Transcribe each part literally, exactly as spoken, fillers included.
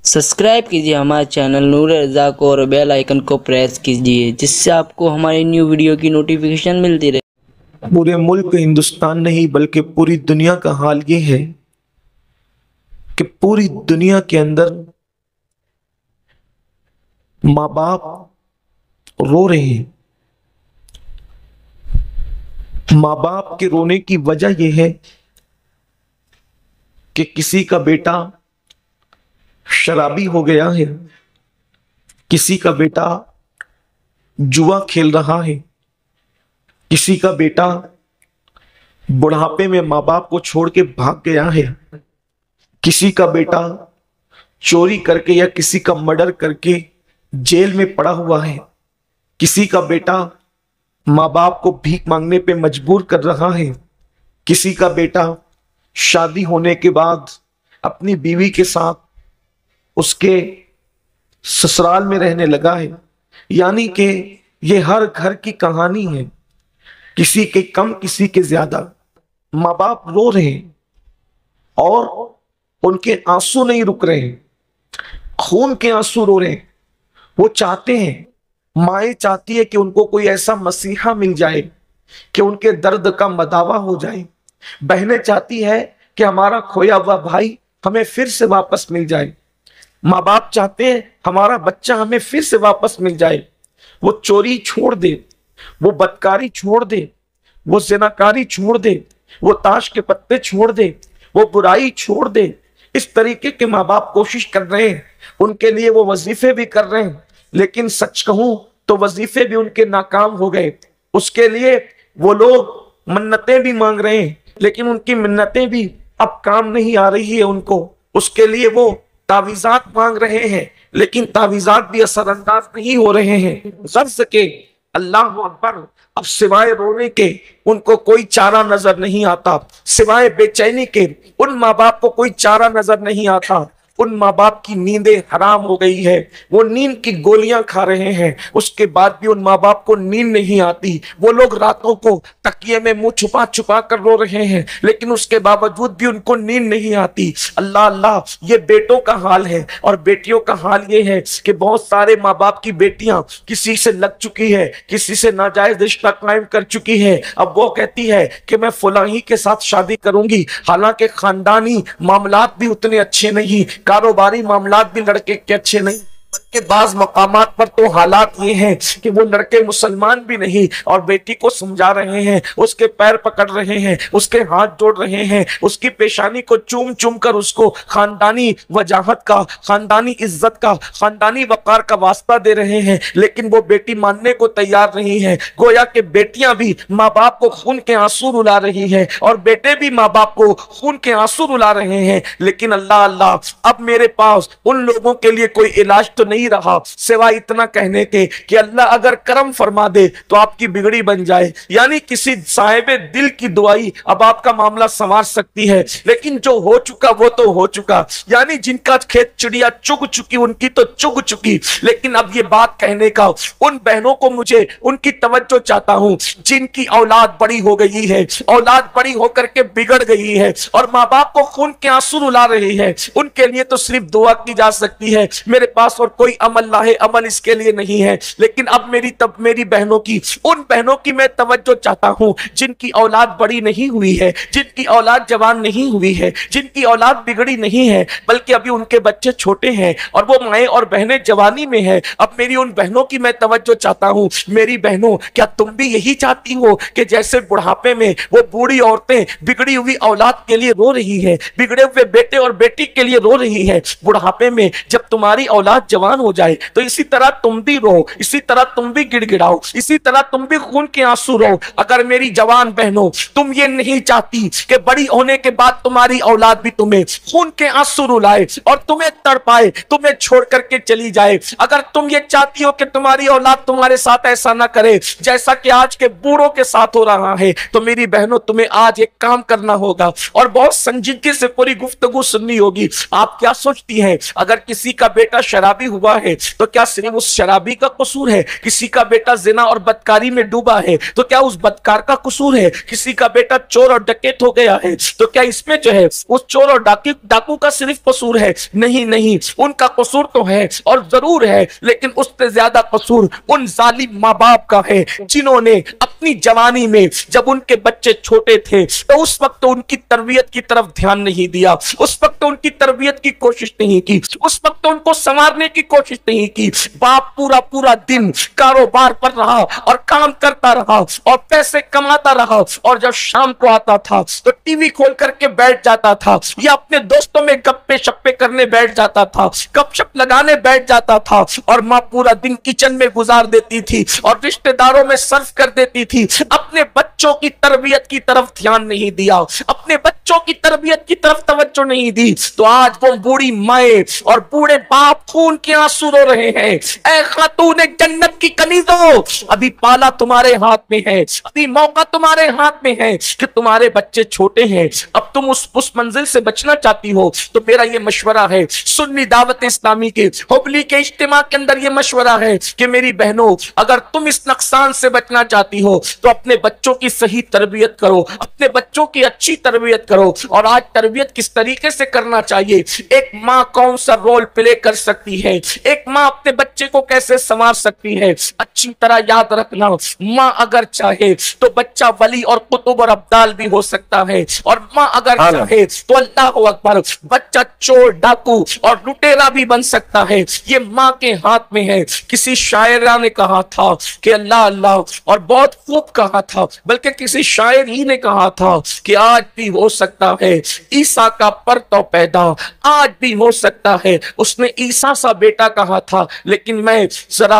Subscribe कीजिए हमारे channel नूर रज़ा को और बेल आइकन को प्रेस कीजिए जिससे आपको हमारी न्यू वीडियो की नोटिफिकेशन मिलती रहे। पूरे मुल्क हिंदुस्तान नहीं बल्कि पूरी दुनिया का हाल ये है कि पूरी दुनिया के अंदर माँ बाप रो रहे हैं। माँ बाप के रोने की वजह यह है कि किसी का बेटा शराबी हो गया है, किसी का बेटा जुआ खेल रहा है, किसी का बेटा बुढ़ापे में माँ बाप को छोड़ के भाग गया है, किसी का बेटा चोरी करके या किसी का मर्डर करके जेल में पड़ा हुआ है, किसी का बेटा माँ बाप को भीख मांगने पे मजबूर कर रहा है, किसी का बेटा शादी होने के बाद अपनी बीवी के साथ उसके ससुराल में रहने लगा है। यानी कि ये हर घर की कहानी है, किसी के कम किसी के ज्यादा। माँ बाप रो रहे हैं और उनके आंसू नहीं रुक रहे हैं, खून के आंसू रो रहे हैं। वो चाहते हैं, माएँ चाहती है कि उनको कोई ऐसा मसीहा मिल जाए कि उनके दर्द का मदावा हो जाए। बहनें चाहती है कि हमारा खोया हुआ भाई हमें फिर से वापस मिल जाए। माँ बाप चाहते हैं हमारा बच्चा हमें फिर से वापस मिल जाए। वो चोरी छोड़ दे, वो बदकारी छोड़ दे, वो ज़िनाकारी छोड़ दे, वो ताश के पत्ते छोड़ दे, वो बुराई छोड़ दे। इस तरीके के माँ बाप कोशिश कर रहे हैं, उनके लिए वो वजीफे भी कर रहे हैं, लेकिन सच कहूं तो वजीफे भी उनके नाकाम हो गए। उसके लिए वो लोग मन्नतें भी मांग रहे हैं, लेकिन उनकी मिन्नतें भी अब काम नहीं आ रही है उनको। उसके लिए वो तावीज़ात मांग रहे हैं, लेकिन तावीज़ात भी असरअंदाज नहीं हो रहे हैं। गर्ज के अल्लाह अकबर, अब सिवाय रोने के उनको कोई चारा नजर नहीं आता, सिवाय बेचैनी के उन माँ बाप को कोई चारा नजर नहीं आता। उन माँ बाप की नींदें हराम हो गई है, वो नींद की गोलियां खा रहे हैं, उसके बाद भी उन माँ बाप को नींद नहीं आती। वो लोग रातों को तकिए में मुंह छुपा छुपा कर रो रहे हैं, लेकिन उसके बावजूद भी उनको नींद नहीं आती। अल्लाह अल्लाह, ये बेटों का हाल है। और बेटियों का हाल ये है कि बहुत सारे माँ बाप की बेटियां किसी से लग चुकी है, किसी से नाजायज रिश्ता कायम कर चुकी है। अब वो कहती है कि मैं फलाही के साथ शादी करूंगी, हालांकि खानदानी मामलात भी उतने अच्छे नहीं, कारोबारी मामलात भी लड़के के अच्छे नहीं। के बाज मकामात पर तो हालात ये हैं कि वो लड़के मुसलमान भी नहीं, और बेटी को समझा रहे हैं, उसके पैर पकड़ रहे हैं, उसके हाथ जोड़ रहे हैं, उसकी पेशानी को चूम चूम कर उसको खानदानी वजाहत का, खानदानी इज्जत का, खानदानी वकार का वास्ता दे रहे हैं, लेकिन वो बेटी मानने को तैयार नहीं है। गोया के बेटियां भी माँ बाप को खून के आंसू रुला रही है और बेटे भी माँ बाप को खून के आंसू रुला रहे हैं। लेकिन अल्लाह अल्लाह, अब मेरे पास उन लोगों के लिए कोई इलाज तो नहीं रहा सिवाय इतना कहने के कि अल्लाह अगर करम फरमा दे तो आपकी बिगड़ी बन जाए। यानी किसी साहिबे दिल की दुआई अब आपका मामला संवार सकती है। लेकिन जो हो चुका वो तो हो चुका, यानी जिनका खेत चिड़िया चुग चुकी उनकी तो चुग चुकी। लेकिन अब ये बात कहने का उन बहनों को मुझे उनकी तवज्जो चाहता हूं जिनकी औलाद बड़ी हो गई है, औलाद बड़ी होकर के बिगड़ गई है और माँ बाप को खून के आंसू रुला रही है। उनके लिए तो सिर्फ दुआ की जा सकती है। मेरे पास और कोई अमल लाहे अमल इसके लिए नहीं है। लेकिन अब मेरी तब मेरी बहनों की, उन बहनों की मैं तवज्जो चाहता हूं जिनकी औलाद बड़ी नहीं हुई है, जिनकी औलाद जवान नहीं हुई है, जिनकी औलाद बिगड़ी नहीं है, बल्कि अभी उनके बच्चे छोटे हैं और वो माएँ और बहनें जवानी में है। अब मेरी उन बहनों की मैं तवज्जो चाहता हूं। मेरी बहनों, क्या तुम भी यही चाहती हो कि जैसे बुढ़ापे में वो बूढ़ी औरतें बिगड़ी हुई औलाद के लिए रो रही है, बिगड़े हुए बेटे और बेटी के लिए रो रही है, बुढ़ापे में जब तुम्हारी औलाद जवान हो जाए तो इसी तरह तुम भी रो, इसी तरह तुम भी गिड़गिड़ाओ, इसी तरह तुम भी खून के आंसू रो। अगर मेरी जवान बहनों तुम ये नहीं चाहती कि बड़ी होने के बाद तुम्हारी औलाद भी तुम्हें खून के आंसू रुलाए और तुम्हें तड़पाए, तुम्हें छोड़ करके चली जाए, अगर तुम ये चाहती हो कि तुम्हारी औलाद तुम्हारे साथ ऐसा ना करे जैसा कि आज के बूढ़ों के साथ हो रहा है, तो मेरी बहनों तुम्हें आज एक काम करना होगा और बहुत संजीदगी से पूरी गुफ्तगू सुननी होगी। आप क्या सोचती हैं अगर किसी का बेटा शराबी हुआ ہوا ہے تو کیا صرف اس شرابی کا قصور ہے؟ کسی کا بیٹا زنا اور بدکاری میں ڈوبا ہے تو کیا اس بدکار کا قصور ہے؟ کسی کا بیٹا چور اور ڈکیت ہو گیا ہے تو کیا اس میں جو ہے اس چور اور ڈاکو کا صرف قصور ہے؟ نہیں نہیں، ان کا قصور تو ہے اور ضرور ہے، لیکن اس سے زیادہ قصور ان ظالم ماں باپ کا ہے جنہوں نے اپنی جوانی میں جب ان کے بچے چھوٹے تھے تو اس وقت تو ان کی تربیت کی طرف دھیان نہیں دیا، اس وقت تو ان کی تربیت کی کوشش نہیں کی، اس وقت تو ان کو سنوارنے کی کوشش نہیں کی۔ باپ پورا پورا دن کاروبار پر رہا اور کام کرتا رہا اور پیسے کماتا رہا، اور جب شام کو آتا تھا تو ٹی وی کھول کر کے بیٹھ جاتا تھا یا اپنے دوستوں میں گپے شپے کرنے بیٹھ جاتا تھا، گپ شپ لگانے بیٹھ جاتا تھا، اور ماں پورا دن کچن میں گزار دیتی تھی اور رشتہ داروں میں صرف کر دیتی تھی، اپنے بچوں کی تربیت کی طرف دھیان نہیں دیا، اپنے بچوں کی تربیت کی طرف توجہ نہیں دی، تو آج وہ بوڑھی مائیں اور بوڑھے باپ خون کے آنسو رو رہے ہیں۔ اے خاتون جنت کی کنیزوں، ابھی پالا تمہارے ہاتھ میں ہے، ابھی موقع تمہارے ہاتھ میں ہے کہ تمہارے بچے چھوٹے ہیں، اب تم اس اس منزل سے بچنا چاہتی ہو تو میرا یہ مشورہ ہے، سنی دعوت اسلامی کے حبلی کے اجتماع کے اندر یہ مشورہ ہے کہ میری بہنوں، اگر تم اس نقصان سے بچنا چاہتی ہو تو اپنے بچوں کی صحیح تربیت کرو، اپنے بچوں کی اچھی تربیت کرو۔ اور آج تربیت کس طریقے سے کرنا چاہیے، ایک ماں کون سا رول پلے کر سکتی ہے، ایک ماں اپنے بچے کو کیسے سنوار سکتی ہے، اچھی طرح یاد رکھنا، ماں اگر چاہے تو بچہ ولی اور قطب اور ابدال بھی ہو سکتا ہے، اور ماں اگر چاہے تو اللہ اکبر بچہ چور ڈاکو اور لٹیرا بھی بن سکتا ہے، یہ ماں کے ہاتھ میں ہے۔ کسی شاعرہ نے کہا تھا کہ اللہ اللہ، اور بہت خوب کہا تھا، بلکہ کسی شاعر ہی نے کہا تھا کہ آج بھی ہو سکتا ہے عیسیٰ کا پرتو پیدا، آج بھی ہو سکتا ہے۔ اس نے عیسیٰ سا بیٹا کہا تھا، لیکن میں ذرا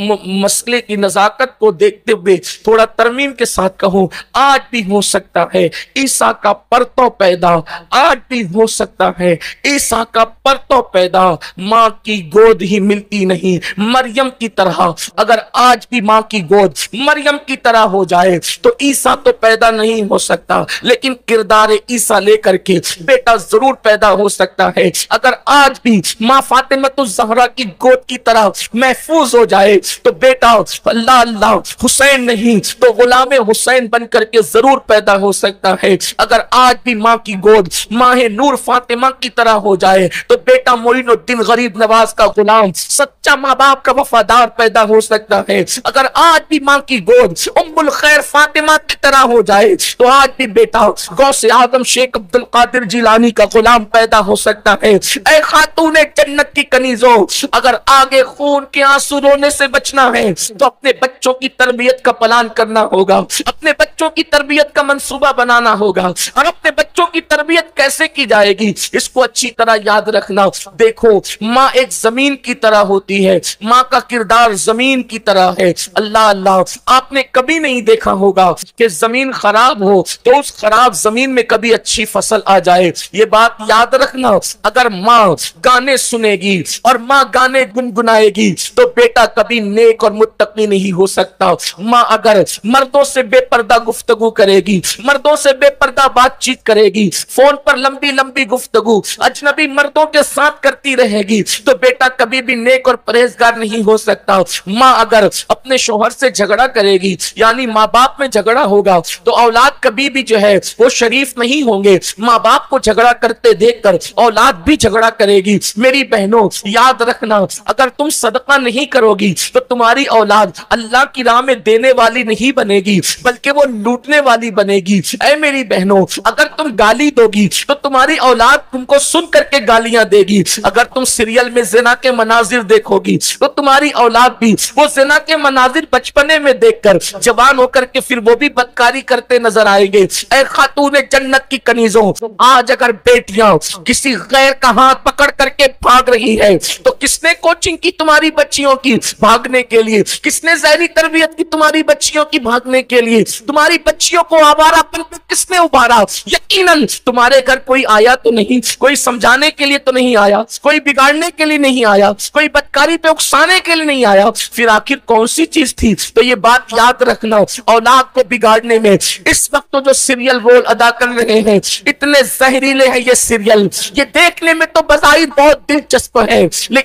مسئلے کی نزاکت کو دیکھتے ہوئے تھوڑا ترمیم کے ساتھ کہوں، آج بھی ہو سکتا ہے عیسیٰ کا پرتو پیدا، آج بھی ہو سکتا ہے عیسیٰ کا پرتو پیدا۔ ماں کی گود ہی ملتی نہیں مریم کی طرح، اگر آج بھی ماں کی گود مریم کی طرح ہو جائے تو عیسیٰ تو پیدا نہیں ہو سکتا، لیکن کردار عیسیٰ لے کر کے بیٹا ضرور پیدا ہو سکتا ہے۔ اگر آج بھی ماں فاطمہ الزہرا کی گود کی طرح محفوظ ہو جائے تو بیٹا اللہ اللہ حسین نہیں تو غلام حسین بن کر کے ضرور پیدا ہو سکتا ہے۔ اگر آج بھی ماں کی گود ماہ نور فاطمہ کی طرح ہو جائے تو بیٹا معین الدین غریب نواز کا غلام سچا ماں باپ کا وفادار پیدا ہو سکتا ہے۔ اگر آج بھی ماں کی گود ام الخیر فاطمہ کی طرح ہو جائے تو آج بھی بیٹا غوث اعظم شیخ عبد القادر جیلانی کا غلام پیدا ہو سکتا ہے۔ اے خاتون جنت کی کنیزوں، اگر آگے خون کے آنسو رونے سے بچنا ہے تو اپنے بچوں کی تربیت کا پلان کرنا ہوگا، اپنے بچوں کی تربیت کا منصوبہ بنانا ہوگا، اور اپنے بچوں کی تربیت کیسے کی جائے گی اس کو اچھی طرح یاد رکھنا۔ دیکھو ماں ایک زمین کی طرح ہوتی ہے، ماں کا کردار زمین کی طرح ہے۔ اللہ اللہ، آپ نے کبھی نہیں دیکھا ہوگا کہ زمین خراب ہو تو اس خراب زمین میں کبھی اچھی فصل آ جائے، یہ بات یاد رکھنا۔ اگر ماں گانے سنے گی اور ماں گانے گنگنائے گی تو بیٹا کبھی نیک اور متقی نہیں ہو سکتا۔ ماں اگر مردوں سے بے پردہ گفتگو کرے گی، مردوں سے بے پردہ بات چیت کرے گی، فون پر لمبی لمبی گفتگو اجنبی مردوں کے ساتھ کرتی رہے گی تو بیٹا کبھی بھی نیک اور پرہیزگار نہیں ہو سکتا۔ ماں اگر اپنے شوہر سے جھگڑا کرے گی، یعنی ماں باپ میں جھگڑا ہوگا تو اولاد کبھی بھی جو ہے وہ شریف نہیں ہوں گے۔ ماں باپ کو جھگڑا کرتے دیکھ کر اولاد بھی جھگڑا کرے گی۔ میری بہنوں یاد رکھنا، اگر تم صدقہ نہیں کرو گی تو تمہاری اولاد اللہ کی راہ میں دینے والی نہیں بنے گی بلکہ وہ لوٹنے والی بنے گی۔ اے میری بہنوں، اگر تم گالی دو گی تو تمہاری اولاد تم کو سن کر کے گالیاں دے گی، اگر تم سیریل میں زنا کے مناظر دیکھو گی تو تمہاری اولاد بھی وہ زنا کے مناظر بچپنے میں دیکھ کر جوان ہو کر کے پھر وہ بھی بدکاری کرتے نظر آئیں گے۔ اے خاتون جنت کی کنیزوں، آج اگر بیٹیاں کسی غیر کا ہاتھ پکڑ کر کے بھاگ رہی ہے تو کس نے کوچنگ کی تمہاری بچیوں کی بھاگنے کے لیے، کس نے ذہنی تربیت کی تمہاری بچیوں کی بھاگنے کے لیے، تمہاری بچیوں کو آوارہ پن پہ کس نے ابھارا؟ یقیناً تمہارے گھر کوئی آیا تو نہیں، کوئی سمجھانے کے لیے تو نہیں آیا، کوئی بگاڑنے کے لیے نہیں آیا، کوئی بدکاری پہ اکسانے کے لیے نہیں آیا، پھر آخر کون سی چیز تھی؟ تو یہ بات یاد رکھنا، اولاد کو بگاڑنے میں اس وقت تو جو سیریل رول ادا کر رہے ہیں اتنے زہریلے ہیں یہ سیریل، یہ دیکھنے میں تو بظاہر بہت دلچسپ ہے لیکن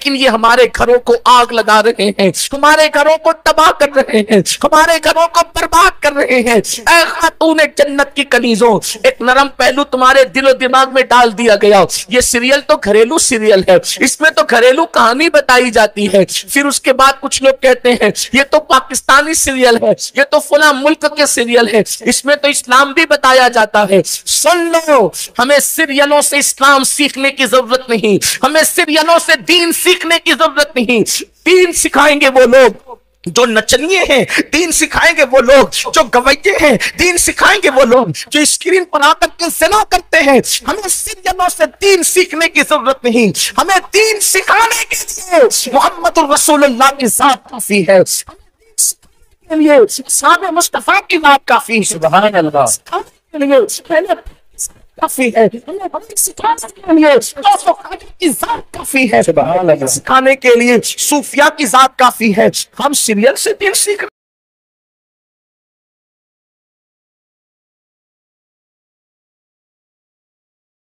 لیکن یہ ہمارے گھروں کو آگ لگا رہے ہیں، ہمارے گھروں کو تباہ کر رہے ہیں، ہمارے گھروں کو برباد کر رہے ہیں۔ اے خاتون جنت کی کنیزوں، ایک نرم پہلو تمہارے دل و دماغ میں ڈال دیا گیا، یہ سیریل تو گھریلو سیریل ہے، اس میں تو گھریلو کہانی بتائی جاتی ہے۔ پھر اس کے بعد کچھ لوگ کہتے ہیں یہ تو پاکستانی سیریل ہے، یہ تو فلاں ملک کے سیریل ہے، اس میں تو اسلام بھی بتایا جاتا ہے۔ سن لو، ہمیں سیریلوں سے اسلام سیکھنے کی ضرورت نہیں، ہمیں سیریلوں سے دین سیکھنے کی ضرورت نہیں۔ دین سکھائیں گے وہ لوگ جو نچنیے ہیں، دین سکھائیں گے وہ لوگ جو گویے ہیں، دین سکھائیں گے وہ لوگ جو اسکرین پر آ کر کے زنا کرتے ہیں۔ ہمیں سیریلوں سے دین سیکھنے کی ضرورت نہیں، ہمیں دین سکھانے کے لیے محمد الرسول اللہ کی ذات کافی ہے، ہمیں دین سکھانے کے لیے صحابہ مصطفیٰ کی ذات کافی ہے۔ سبحان اللہ، سکھانے کے لیے پہلے کافی ہے، ہمیں ہمیں سکھانے کے لیے غوث و خواجہ کی ذات کافی ہے، سکھانے کے لیے صوفیاء کی ذات کافی ہے۔ ہم سیریل سے دین سیکھ